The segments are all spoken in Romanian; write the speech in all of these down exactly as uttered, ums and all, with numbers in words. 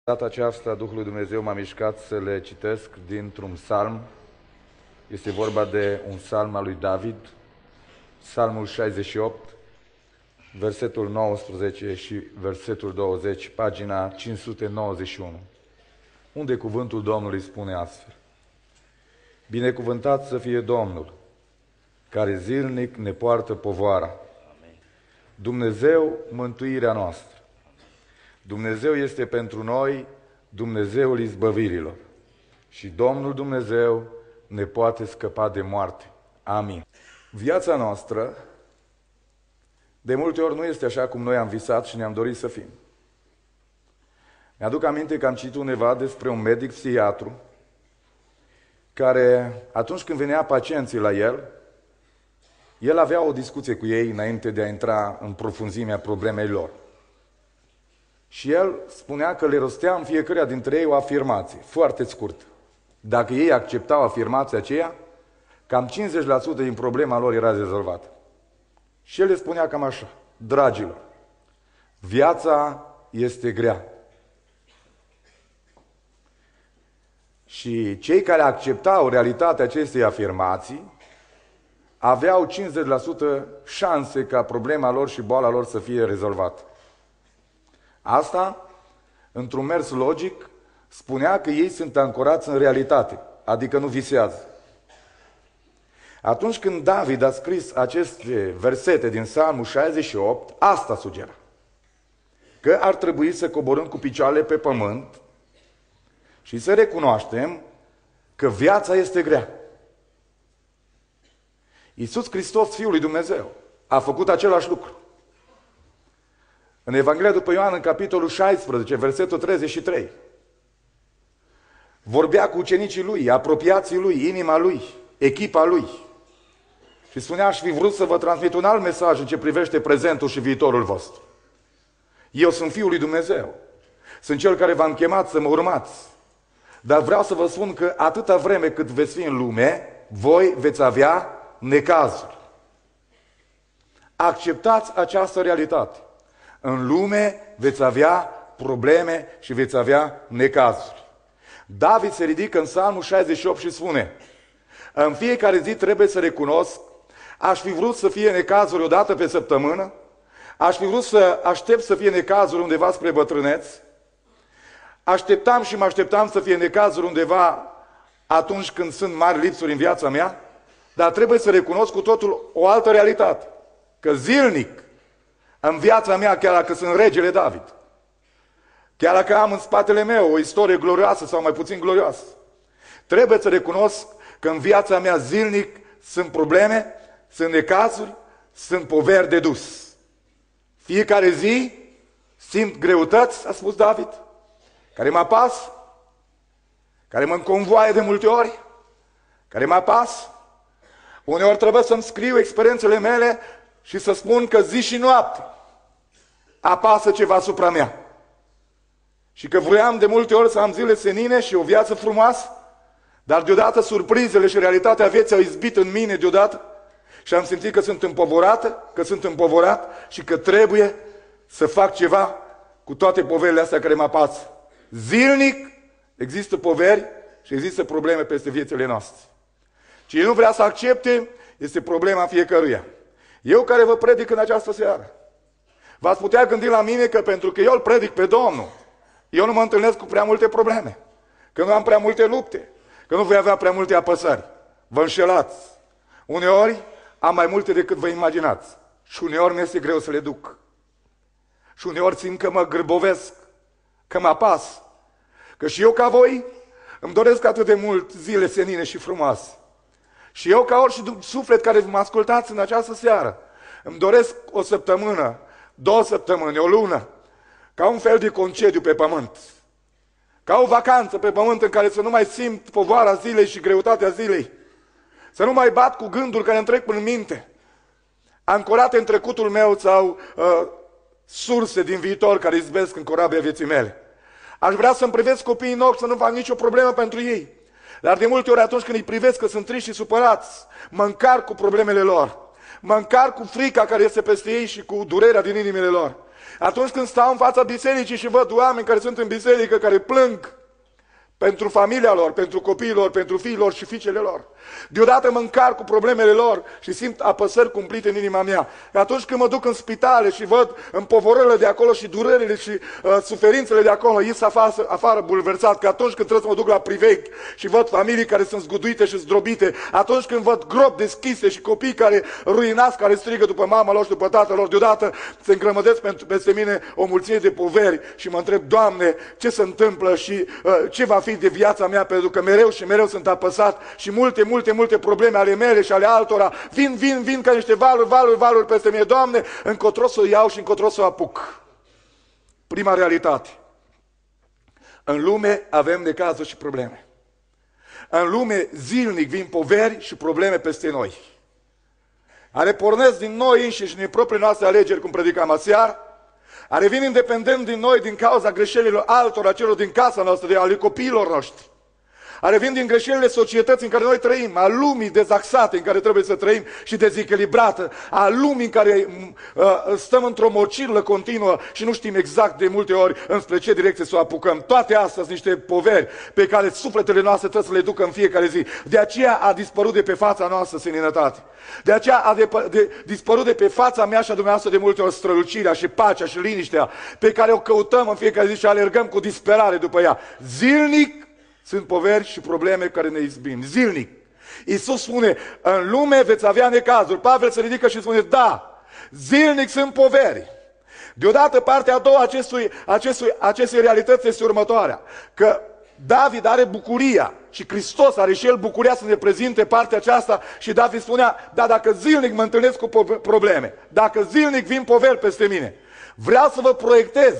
Data aceasta, Duhul lui Dumnezeu m-a mișcat să le citesc dintr-un psalm. Este vorba de un psalm al lui David, psalmul șaizeci și opt, versetul nouăsprezece și versetul douăzeci, pagina cinci sute nouăzeci și unu, unde cuvântul Domnului spune astfel: Binecuvântat să fie Domnul, care zilnic ne poartă povoara. Dumnezeu, mântuirea noastră. Dumnezeu este pentru noi Dumnezeul izbăvirilor și Domnul Dumnezeu ne poate scăpa de moarte. Amin. Viața noastră de multe ori nu este așa cum noi am visat și ne-am dorit să fim. Mi-aduc aminte că am citit undeva despre un medic psihiatru care, atunci când venea pacienții la el, el avea o discuție cu ei înainte de a intra în profunzimea problemei lor. Și el spunea că le rostea în fiecare dintre ei o afirmație, foarte scurtă. Dacă ei acceptau afirmația aceea, cam cincizeci la sută din problema lor era rezolvată. Și el le spunea cam așa: dragilor, viața este grea. Și cei care acceptau realitatea acestei afirmații aveau cincizeci la sută șanse ca problema lor și boala lor să fie rezolvată. Asta, într-un mers logic, spunea că ei sunt ancorați în realitate, adică nu visează. Atunci când David a scris aceste versete din Psalmul șaizeci și opt, asta sugera: că ar trebui să coborâm cu picioarele pe pământ și să recunoaștem că viața este grea. Iisus Hristos, Fiul lui Dumnezeu, a făcut același lucru. În Evanghelia după Ioan, în capitolul șaisprezece, versetul treizeci și trei, vorbea cu ucenicii lui, apropiații lui, inima lui, echipa lui. Și spunea: aș fi vrut să vă transmit un alt mesaj în ce privește prezentul și viitorul vostru. Eu sunt Fiul lui Dumnezeu. Sunt Cel care v-am chemat să mă urmați. Dar vreau să vă spun că atâta vreme cât veți fi în lume, voi veți avea necazuri. Acceptați această realitate. În lume veți avea probleme și veți avea necazuri. David se ridică în Psalmul șaizeci și opt și spune: în fiecare zi trebuie să recunosc, aș fi vrut să fie necazuri odată pe săptămână, aș fi vrut să aștept să fie necazuri undeva spre bătrâneți, așteptam și mă așteptam să fie necazuri undeva atunci când sunt mari lipsuri în viața mea, dar trebuie să recunosc cu totul o altă realitate, că zilnic în viața mea, chiar dacă sunt regele David, chiar dacă am în spatele meu o istorie glorioasă sau mai puțin glorioasă, trebuie să recunosc că în viața mea zilnic sunt probleme, sunt necazuri, sunt poveri de dus. Fiecare zi simt greutăți, a spus David, care mă apasă, care mă înconvoaie de multe ori, care mă apasă. Uneori trebuie să-mi scriu experiențele mele și să spun că zi și noapte apasă ceva asupra mea. Și că vroiam de multe ori să am zile senine și o viață frumoasă, dar deodată surprizele și realitatea vieții au izbit în mine deodată și am simțit că sunt împovărată, că sunt împovărat și că trebuie să fac ceva cu toate poverile astea care mă apasă. Zilnic există poveri și există probleme peste viețile noastre. Cine nu vrea să accepte, este problema fiecăruia. Eu care vă predic în această seară, v-ați putea gândi la mine că pentru că eu îl predic pe Domnul, eu nu mă întâlnesc cu prea multe probleme, că nu am prea multe lupte, că nu voi avea prea multe apăsări. Vă înșelați. Uneori am mai multe decât vă imaginați și uneori mi-este greu să le duc. Și uneori simt că mă grăbovesc, că mă apas, că și eu ca voi îmi doresc atât de mult zile senine și frumoase. Și eu, ca orice suflet care mă ascultați în această seară, îmi doresc o săptămână, două săptămâni, o lună, ca un fel de concediu pe pământ, ca o vacanță pe pământ în care să nu mai simt povara zilei și greutatea zilei, să nu mai bat cu gânduri care îmi trec prin minte, ancorate în trecutul meu sau uh, surse din viitor care izbesc în corabia vieții mele. Aș vrea să-mi privesc copiii în ochi, să nu fac nicio problemă pentru ei. Dar de multe ori atunci când îi privesc că sunt triști și supărați, mă încarc cu problemele lor, mă încarc cu frica care este peste ei și cu durerea din inimile lor. Atunci când stau în fața bisericii și văd oameni care sunt în biserică, care plâng pentru familia lor, pentru copiilor, pentru fiilor și fiicele lor. Deodată mă încarc cu problemele lor și simt apăsări cumplite în inima mea. Atunci când mă duc în spitale și văd împovărările de acolo și durerile și uh, suferințele de acolo, ies afară, afară bulversat, că atunci când trebuie să mă duc la priveghi și văd familii care sunt zguduite și zdrobite, atunci când văd gropi deschise și copii care ruinați, care strigă după mama lor și după tatăl lor, deodată se îngrămădesc pentru, peste mine o mulțime de poveri și mă întreb, Doamne, ce se întâmplă și uh, ce va fi de viața mea, pentru că mereu și mereu sunt apăsat și multe, multe, multe probleme ale mele și ale altora vin, vin, vin ca niște valuri, valuri, valuri peste mine. Doamne, încotro să o iau și încotro să o apuc. Prima realitate. În lume avem necazuri și probleme. În lume zilnic vin poveri și probleme peste noi. Care pornesc din noi înșiși, din propriile noastre alegeri, cum predicam aseară, care vin independent din noi din cauza greșelilor altora, celor din casa noastră, de ale copiilor noștri. Care vin din greșelile societății în care noi trăim, a lumii dezaxate în care trebuie să trăim și dezechilibrată, a lumii în care uh, stăm într-o mocirlă continuă și nu știm exact de multe ori înspre ce direcție să o apucăm. Toate astea sunt niște poveri pe care sufletele noastre trebuie să le ducă în fiecare zi. De aceea a dispărut de pe fața noastră seninătate. De aceea a de, de, dispărut de pe fața mea și a dumneavoastră de multe ori strălucirea și pacea și liniștea pe care o căutăm în fiecare zi și alergăm cu disperare după ea. Zilnic sunt poveri și probleme care ne izbim. Zilnic. Iisus spune, în lume veți avea necazuri. Pavel se ridică și spune, da, zilnic sunt poveri. Deodată partea a doua acestui, acestui, acestei realități este următoarea. Că David are bucuria și Hristos are și el bucuria să ne prezinte partea aceasta și David spunea, da, dacă zilnic mă întâlnesc cu probleme, dacă zilnic vin poveri peste mine, vreau să vă proiectez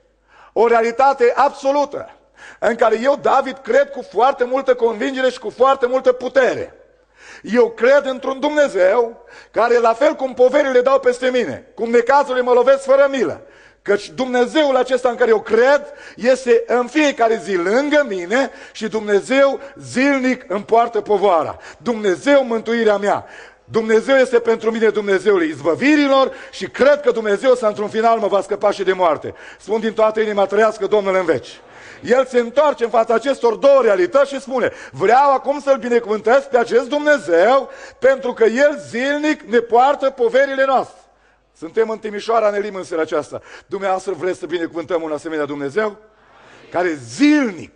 o realitate absolută în care eu, David, cred cu foarte multă convingere și cu foarte multă putere. Eu cred într-un Dumnezeu care, la fel cum poverile dau peste mine, cum necazurile mă lovesc fără milă, căci Dumnezeul acesta în care eu cred este în fiecare zi lângă mine și Dumnezeu zilnic îmi poartă povoara. Dumnezeu mântuirea mea. Dumnezeu este pentru mine Dumnezeul izbăvirilor și cred că Dumnezeu să într-un final mă va scăpa și de moarte. Spun din toată inima, trăiască Domnul în veci. El se întoarce în fața acestor două realități și spune, vreau acum să-L binecuvântez pe acest Dumnezeu pentru că El zilnic ne poartă poverile noastre. Suntem în Timișoara, ne lim în seara aceasta. Dumneavoastră vreți să binecuvântăm un asemenea Dumnezeu? Care zilnic,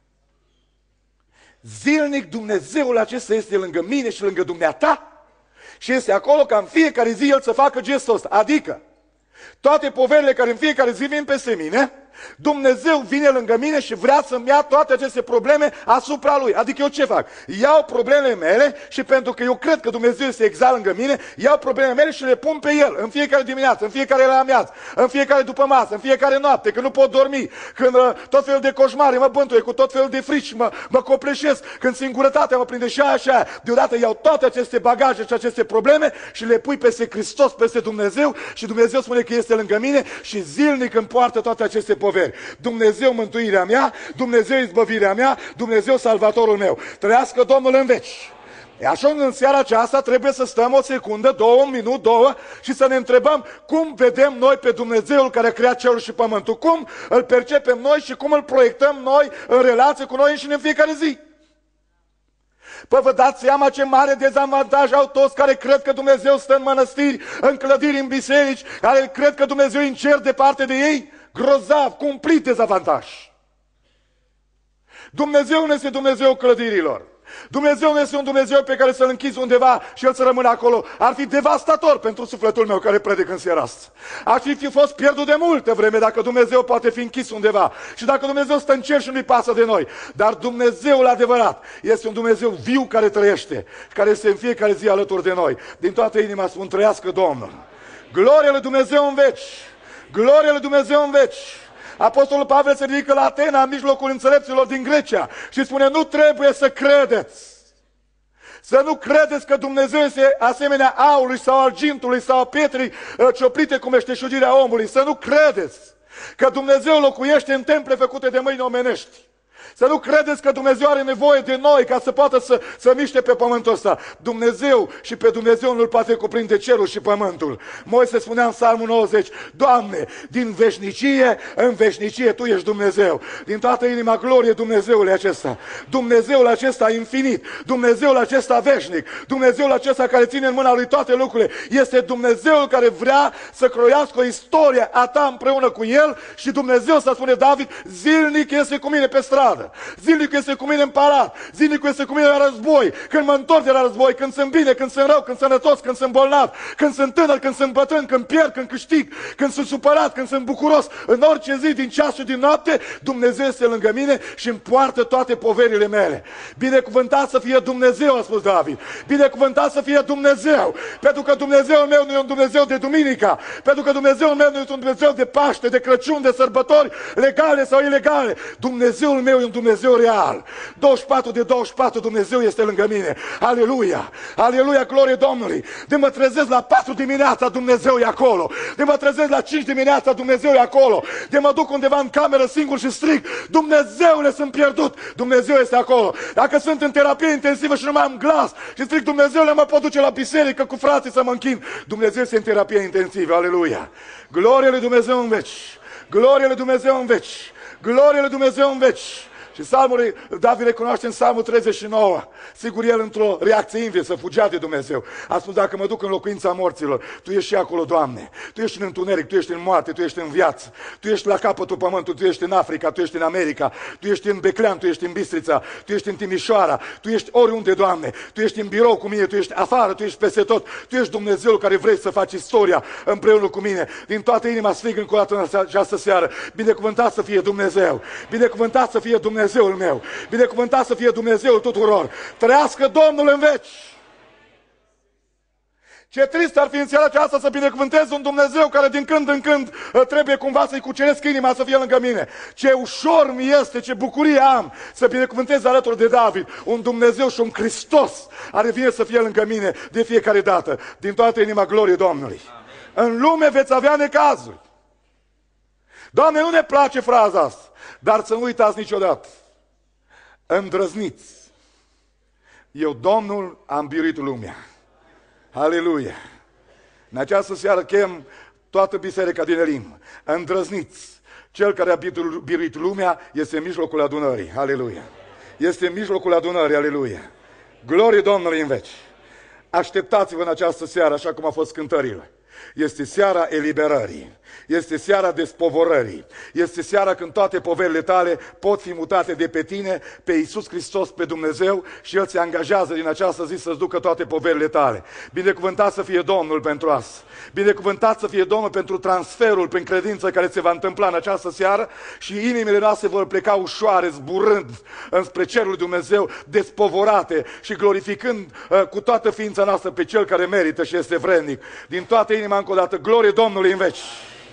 zilnic Dumnezeul acesta este lângă mine și lângă dumneata și este acolo ca în fiecare zi El să facă gestul ăsta. Adică, toate poverile care în fiecare zi vin peste mine, Dumnezeu vine lângă mine și vrea să-mi ia toate aceste probleme asupra Lui. Adică eu ce fac? Iau problemele mele și pentru că eu cred că Dumnezeu este exact lângă mine, iau problemele mele și le pun pe El în fiecare dimineață, în fiecare la amiază, în fiecare după masă, în fiecare noapte, când nu pot dormi, când uh, tot felul de coșmare mă bântuie, cu tot felul de frici mă, mă copleșesc, când singurătatea mă prinde și aia și aia. Deodată iau toate aceste bagaje și aceste probleme și le pui peste Hristos, peste Dumnezeu și Dumnezeu spune că este lângă mine și zilnic îmi poartă toate aceste poveri. Dumnezeu mântuirea mea, Dumnezeu izbăvirea mea, Dumnezeu salvatorul meu. Trăiască Domnul în veci. E așa, în seara aceasta trebuie să stăm o secundă, două, un minut, două și să ne întrebăm cum vedem noi pe Dumnezeul care a creat cerul și pământul, cum îl percepem noi și cum îl proiectăm noi în relație cu noi înșine în fiecare zi. Păi vă dați seama ce mare dezavantaj au toți care cred că Dumnezeu stă în mănăstiri, în clădiri, în biserici, care cred că Dumnezeu e în cer departe de ei? Grozav, cumplit dezavantaj. Dumnezeu nu este Dumnezeu clădirilor. Dumnezeu nu este un Dumnezeu pe care să-L închizi undeva și El să rămână acolo. Ar fi devastator pentru sufletul meu care predic în seara asta. Ar fi, fi fost pierdut de multă vreme dacă Dumnezeu poate fi închis undeva. Și dacă Dumnezeu stă în cer și nu-i pasă de noi. Dar Dumnezeul adevărat este un Dumnezeu viu care trăiește, care este în fiecare zi alături de noi. Din toată inima spun, trăiască Domnul. Gloria lui Dumnezeu în veci. Gloria lui Dumnezeu în veci. Apostolul Pavel se ridică la Atena, în mijlocul înțelepților din Grecia și spune, nu trebuie să credeți. Să nu credeți că Dumnezeu este asemenea aurului sau argintului sau pietrii cioplite cu meșteșugirea omului. Să nu credeți că Dumnezeu locuiește în temple făcute de mâini omenești. Să nu credeți că Dumnezeu are nevoie de noi ca să poată să, să miște pe pământul ăsta. Dumnezeu și pe Dumnezeu nu-L poate cuprinde cerul și pământul. Moise spunea în Psalmul nouăzeci, Doamne, din veșnicie în veșnicie Tu ești Dumnezeu. Din toată inima glorie Dumnezeul acesta. Dumnezeul acesta infinit, Dumnezeul acesta veșnic, Dumnezeul acesta care ține în mâna Lui toate lucrurile. Este Dumnezeul care vrea să croiască o istorie a ta împreună cu El și Dumnezeu, să spune David, zilnic este cu mine pe stradă, zilnic este cu mine în palat, zilnic este cu mine la război, când mă întorc de la război, când sunt bine, când sunt rău, când sunt sănătos, când sunt bolnav, când sunt tânăr, când sunt bătrân, când pierd, când câștig, când sunt supărat, când sunt bucuros, în orice zi, din ceas și din noapte, Dumnezeu este lângă mine și îmi poartă toate poverile mele. Binecuvântat să fie Dumnezeu, a spus David, binecuvântat să fie Dumnezeu, pentru că Dumnezeul meu nu e un Dumnezeu de duminica, pentru că Dumnezeul meu nu e un Dumnezeu de Paște, de Crăciun, de sărbători legale sau ilegale. Dumnezeul meu e un Dumnezeu real. douăzeci și patru de douăzeci și patru Dumnezeu este lângă mine. Aleluia! Aleluia, glorie Domnului! De mă trezesc la patru dimineața, Dumnezeu e acolo. De mă trezesc la cinci dimineața, Dumnezeu e acolo. De mă duc undeva în cameră singur și strig, Dumnezeule, sunt pierdut. Dumnezeu este acolo. Dacă sunt în terapie intensivă și nu mai am glas și strig, Dumnezeule, mă pot duce la biserică cu frații să mă închin. Dumnezeu este în terapie intensivă. Aleluia! Glorie lui Dumnezeu în veci! Glorie lui Dumnezeu în veci! Glorie lui Dumnezeu în veci! Și Psalmul, David recunoaște în Psalmul treizeci și nouă, sigur el într-o reacție inversă, fugea de Dumnezeu. A spus, dacă mă duc în locuința morților, Tu ești și acolo, Doamne. Tu ești în întuneric, Tu ești în moarte, Tu ești în viață. Tu ești la capătul pământului, Tu ești în Africa, Tu ești în America, Tu ești în Beclean, Tu ești în Bistrița, Tu ești în Timișoara, Tu ești oriunde, Doamne. Tu ești în birou cu mine, Tu ești afară, Tu ești peste tot. Tu ești Dumnezeul care vrei să faci istoria împreună cu mine. Din toată inima strig încă o dată în această seară, binecuvântat să fie Dumnezeu, binecuvântat să fie Dumnezeu. Dumnezeul meu, binecuvântat să fie Dumnezeul tuturor. Trăiască Domnul în veci! Ce trist ar fi în seara aceasta să binecuvântez un Dumnezeu care din când în când trebuie cumva să-i cuceresc inima să fie lângă mine. Ce ușor mi este, ce bucurie am să binecuvântez alături de David un Dumnezeu și un Hristos care vine să fie lângă mine de fiecare dată. Din toată inima, glorie Domnului. Amin. În lume veți avea necazuri. Doamne, nu ne place fraza asta. Dar să nu uitați niciodată, îndrăzniți, eu, Domnul, am biruit lumea. Aleluia! În această seară chem toată biserica din Elim. Îndrăzniți, cel care a biruit lumea este în mijlocul adunării. Aleluia! Este în mijlocul adunării. Aleluia! Glorie Domnului în veci! Așteptați-vă în această seară, așa cum a fost cântările. Este seara eliberării, este seara despovorării, este seara când toate poverile tale pot fi mutate de pe tine, pe Iisus Hristos, pe Dumnezeu și El se angajează din această zi să-ți ducă toate poverile tale. Binecuvântat să fie Domnul pentru asta, binecuvântat să fie Domnul pentru transferul prin credință care se va întâmpla în această seară și inimile noastre vor pleca ușoare, zburând înspre cerul lui Dumnezeu, despovorate și glorificând uh, cu toată ființa noastră pe Cel care merită și este vrednic. Din toată inima încă o dată, glorie Domnului în veci!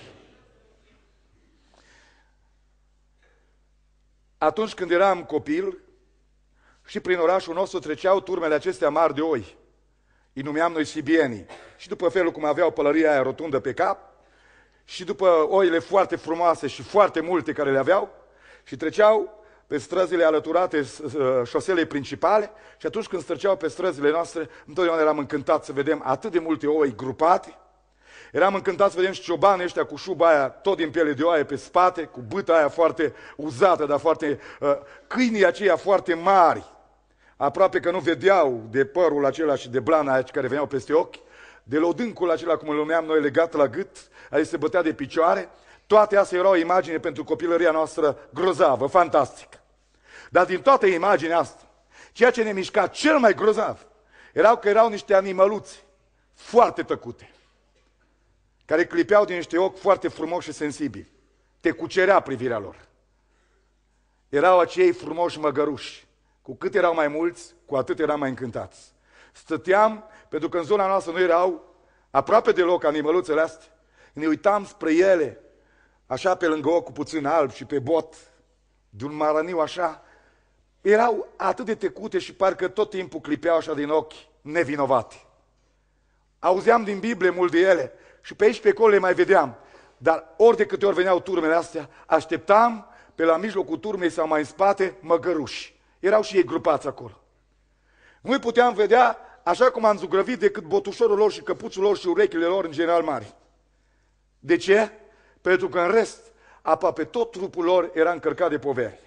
Atunci când eram copil și prin orașul nostru treceau turmele acestea mari de oi, îi numeam noi sibienii, și după felul cum aveau pălăria aia rotundă pe cap și după oile foarte frumoase și foarte multe care le aveau, și treceau pe străzile alăturate șoselei principale, și atunci când treceau pe străzile noastre, întotdeauna eram încântat să vedem atât de multe oi grupate. Eram încântat să vedem și ciobanii ăștia cu șuba aia tot din piele de oaie pe spate, cu bâta aia foarte uzată, dar foarte, uh, câinii aceia foarte mari, aproape că nu vedeau de părul acela și de blana aia care veneau peste ochi, de lodâncul acela, cum îl numeam noi, legat la gât, care se bătea de picioare. Toate astea erau o imagine pentru copilăria noastră grozavă, fantastică. Dar din toată imaginea asta, ceea ce ne mișca cel mai grozav, erau că erau niște animăluți foarte tăcute, care clipeau din niște ochi foarte frumoși și sensibili. Te cucerea privirea lor. Erau acei frumoși măgăruși. Cu cât erau mai mulți, cu atât eram mai încântați. Stăteam, pentru că în zona noastră nu erau aproape deloc animăluțele astea. Ne uitam spre ele, așa pe lângă ochi, cu puțin alb și pe bot, de un marăniu așa. Erau atât de tecute și parcă tot timpul clipeau așa din ochi nevinovate. Auzeam din Biblie mult de ele și pe aici pe acolo le mai vedeam. Dar ori de câte ori veneau turmele astea, așteptam pe la mijlocul turmei sau mai în spate, măgăruși. Erau și ei grupați acolo. Nu-i puteam vedea așa cum am zugrăvit decât botușorul lor și căpuțul lor și urechile lor în general mari. De ce? Pentru că în rest, aproape tot trupul lor era încărcat de poveri.